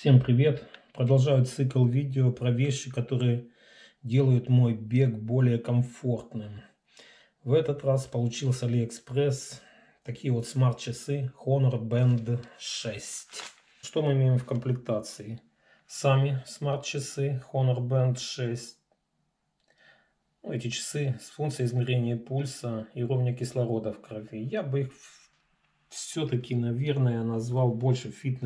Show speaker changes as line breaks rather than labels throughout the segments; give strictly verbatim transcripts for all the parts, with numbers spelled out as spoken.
Всем привет! Продолжаю цикл видео про вещи, которые делают мой бег более комфортным. В этот раз получил с AliExpress такие вот смарт-часы Honor Band шесть. Что мы имеем в комплектации? Сами смарт-часы Honor Band шесть. Эти часы с функцией измерения пульса и уровня кислорода в крови. Я бы их все-таки, наверное, назвал больше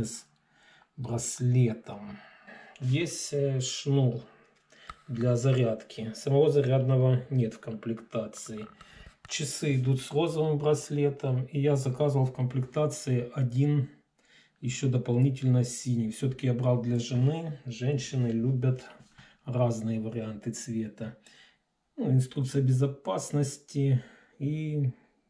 фитнес-браслетом. Есть шнур для зарядки. Самого зарядного нет в комплектации. Часы идут с розовым браслетом. И я заказывал в комплектации один еще дополнительно синий. Все-таки я брал для жены. Женщины любят разные варианты цвета. Ну, инструкция безопасности и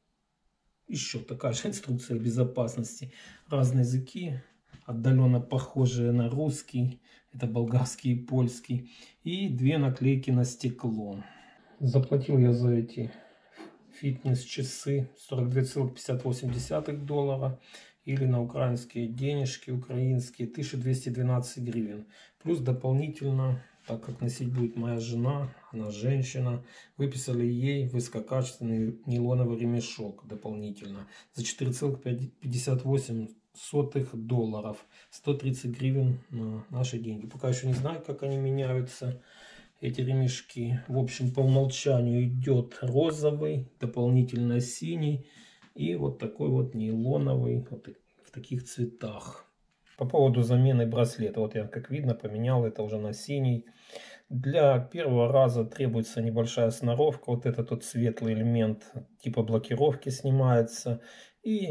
еще такая же инструкция безопасности. Разные языки, отдаленно похожие на русский. Это болгарский и польский. И две наклейки на стекло. Заплатил я за эти фитнес-часы сорок две целых пятьдесят восемь десятых доллара. Или на украинские денежки, украинские, тысяча двести двенадцать гривен. Плюс дополнительно, так как носить будет моя жена, она женщина, выписали ей высококачественный нейлоновый ремешок дополнительно за четыре целых пятьдесят восемь сотых долларов. сто тридцать гривен на наши деньги. Пока еще не знаю, как они меняются, эти ремешки. В общем, по умолчанию идет розовый, дополнительно синий и вот такой вот нейлоновый, вот в таких цветах. По поводу замены браслета, вот я, как видно, поменял это уже на синий. Для первого раза требуется небольшая сноровка. Вот этот вот светлый элемент типа блокировки снимается. И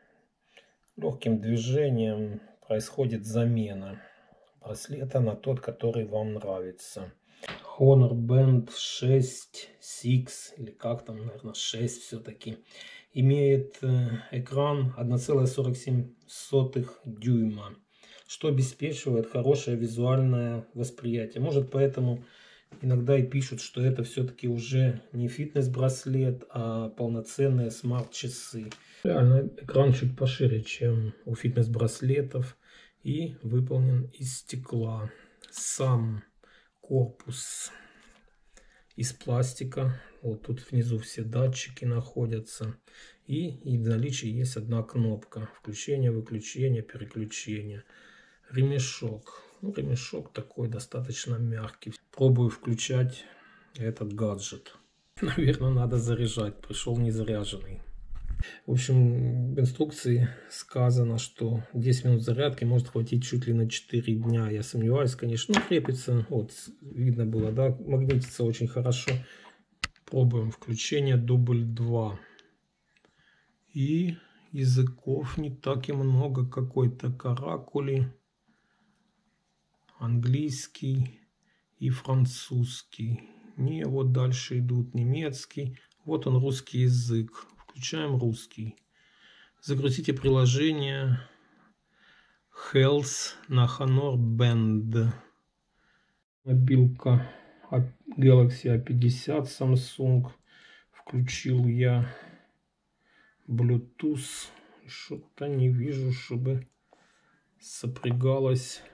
легким движением происходит замена браслета на тот, который вам нравится. Honor Band шесть, шесть, или как там, наверное, шесть все-таки, имеет экран одна целая сорок семь сотых дюйма, что обеспечивает хорошее визуальное восприятие. Может, поэтому иногда и пишут, что это все-таки уже не фитнес-браслет, а полноценные смарт-часы. Реально, экран чуть пошире, чем у фитнес-браслетов, и выполнен из стекла. Сам корпус из пластика. Вот тут внизу все датчики находятся. И, и в наличии есть одна кнопка. Включение, выключение, переключение. Ремешок. Ну, ремешок такой достаточно мягкий. Пробую включать этот гаджет. Наверное, надо заряжать. Пришел не заряженный. В общем, в инструкции сказано, что десять минут зарядки может хватить чуть ли на четыре дня. Я сомневаюсь, конечно. Ну, крепится, вот, видно было, да, магнитится очень хорошо. Пробуем включение дубль два. И языков не так и много. Какой-то каракули, английский и французский. Не, вот дальше идут немецкий. Вот он, русский язык. Включаем русский. Загрузите приложение Health на Honor Band. Мобилка Galaxy а пятьдесят Samsung. Включил я Bluetooth. Что-то не вижу, чтобы сопрягалось.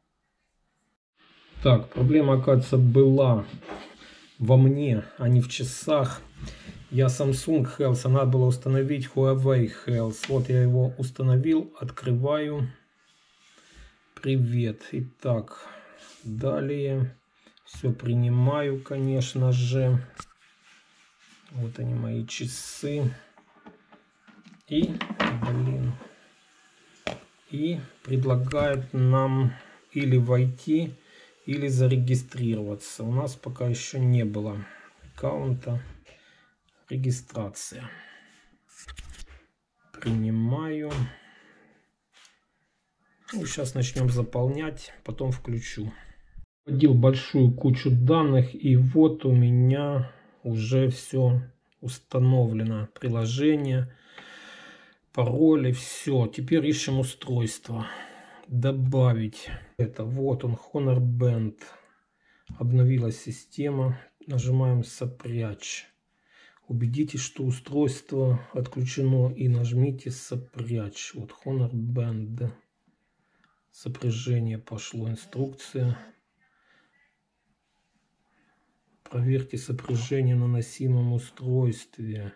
Так, проблема, оказывается, была во мне, а не в часах. Я Samsung Health, а надо было установить Huawei Health. Вот я его установил, открываю. Привет. Итак, далее все принимаю, конечно же. Вот они, мои часы. И, блин, и предлагает нам или войти, или зарегистрироваться. У нас пока еще не было аккаунта. Регистрация. Принимаю. Ну, сейчас начнем заполнять, потом включу. Вводил большую кучу данных, и вот у меня уже все установлено. Приложение, пароли, все. Теперь ищем устройство. Добавить. Это вот он, Honor Band. Обновилась система. Нажимаем «Сопрячь». Убедитесь, что устройство отключено, и нажмите «Сопрячь». Вот Honor Band. Сопряжение пошло, инструкция. Проверьте сопряжение на носимом устройстве.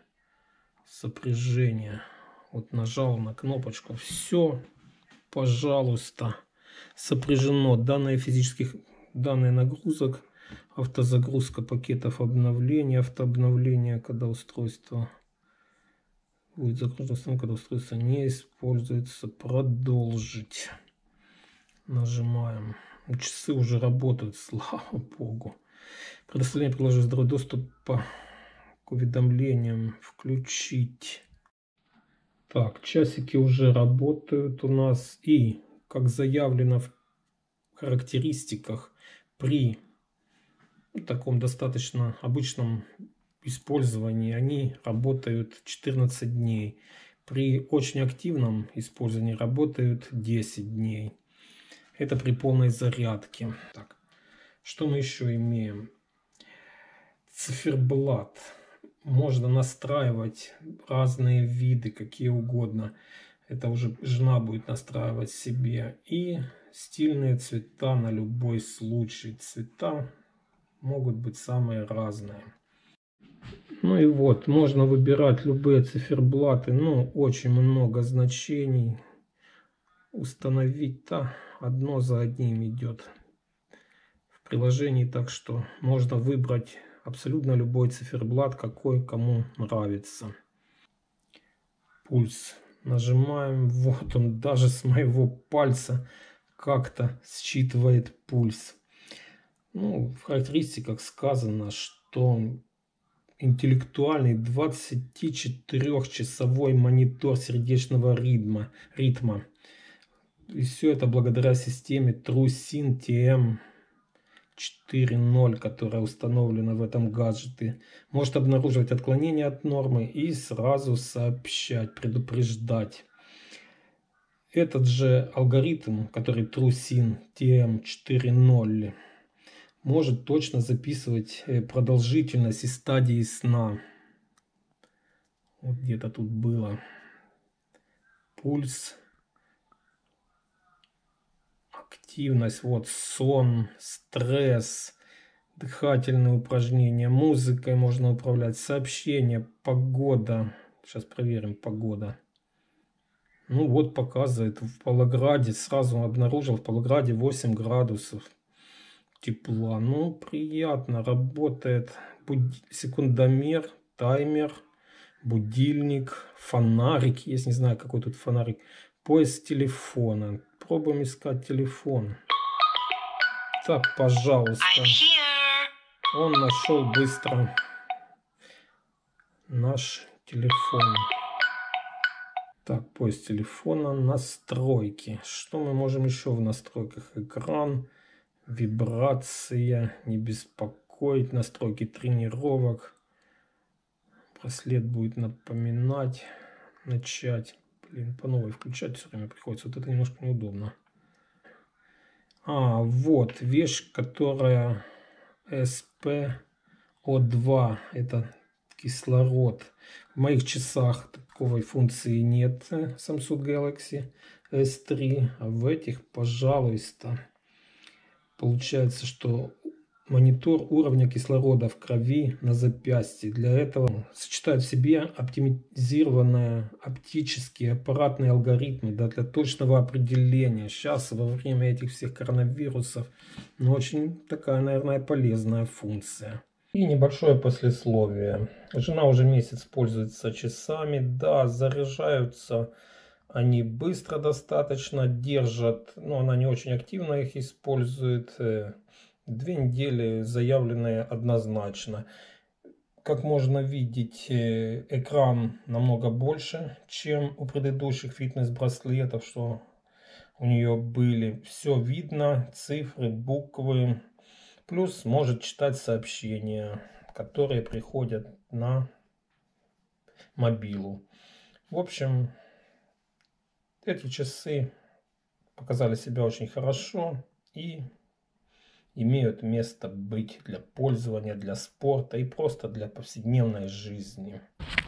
Сопряжение. Вот нажал на кнопочку. Все, пожалуйста, сопряжено. Данные физических, данные нагрузок, автозагрузка пакетов обновления, автообновление, когда устройство будет загружено, когда устройство не используется. Продолжить. Нажимаем. Часы уже работают, слава богу. Предоставление приложения здоровья доступа к уведомлениям включить. Так, часики уже работают у нас. И, как заявлено в характеристиках, при таком достаточно обычном использовании они работают четырнадцать дней. При очень активном использовании работают десять дней. Это при полной зарядке. Так, что мы еще имеем? Циферблат. Можно настраивать разные виды, какие угодно. Это уже жена будет настраивать себе. И стильные цвета на любой случай. Цвета могут быть самые разные. Ну и вот, можно выбирать любые циферблаты. Ну, очень много значений. Установить-то одно за одним идет в приложении, так что можно выбрать абсолютно любой циферблат, какой кому нравится. Пульс. Нажимаем, вот он даже с моего пальца как-то считывает пульс. Ну, в характеристиках сказано, что интеллектуальный двадцатичетырёхчасовой монитор сердечного ритма. ритма. И все это благодаря системе TrueSyn ти эм четыре ноль, которая установлена в этом гаджете. Может обнаруживать отклонения от нормы и сразу сообщать, предупреждать. Этот же алгоритм, который TrueSyn ти эм четыре ноль, может точно записывать продолжительность и стадии сна. Вот где-то тут было. Пульс. Активность, вот сон, стресс, дыхательные упражнения, музыкой можно управлять, сообщения, погода. Сейчас проверим погода. Ну вот показывает в Павлограде, сразу обнаружил в Павлограде восемь градусов тепла. Ну приятно, работает буд... секундомер, таймер, будильник, фонарик. Я не знаю, какой тут фонарик. Поиск телефона. Пробуем искать телефон. Так, пожалуйста. Он нашел быстро наш телефон. Так, поиск телефона, настройки. Что мы можем еще в настройках? Экран, вибрация, не беспокоить, настройки тренировок. Браслет будет напоминать, начать. Блин, по новой включать все время приходится. Вот это немножко неудобно. А, вот вещь, которая эс пи о два. Это кислород. В моих часах такой функции нет. Samsung Galaxy эс три. А в этих, пожалуйста. Получается, что монитор уровня кислорода в крови на запястье. Для этого сочетают в себе оптимизированные оптические аппаратные алгоритмы, да, для точного определения. Сейчас во время этих всех коронавирусов, ну, очень такая, наверное, полезная функция. И небольшое послесловие. Жена уже месяц пользуется часами. Да, заряжаются они быстро достаточно, держат. Но она не очень активно их использует. Две недели заявленные однозначно. Как можно видеть, экран намного больше, чем у предыдущих фитнес-браслетов, что у нее были. Все видно, цифры, буквы. Плюс может читать сообщения, которые приходят на мобилу. В общем, эти часы показали себя очень хорошо и имеют место быть для пользования, для спорта и просто для повседневной жизни.